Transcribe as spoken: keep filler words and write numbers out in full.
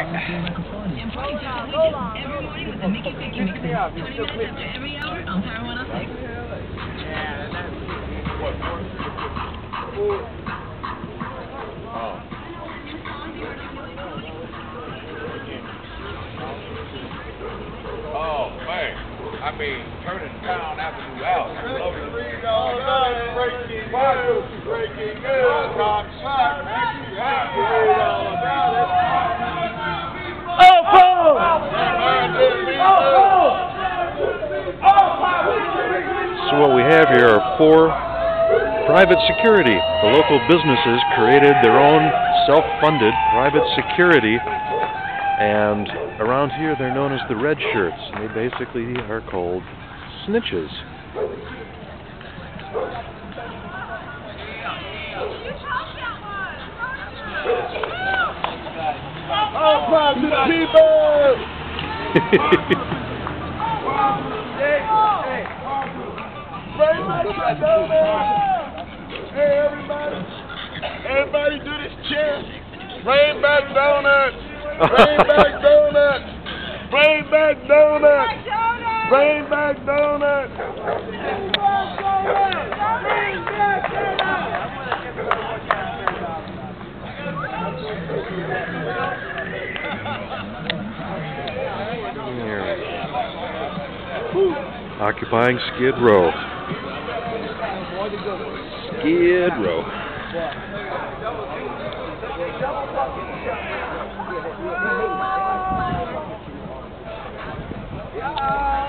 right. And Friday every morning with the Mickey Picky Mix. twenty minutes after every hour on Power one oh six. Yeah, that's what? Oh. Oh, man. I mean, turning Town Avenue out. Breaking news. Talk smack. So what we have here are four private security. The local businesses created their own self-funded private security, and around here they're known as the Redskirts. They basically are called snitches. All power to the people! Hey, everybody. Everybody do this chant. Bring back donuts. Bring back donuts. Bring back donuts. Bring back donuts. Occupying Skid Row. Skid Row. Yeah.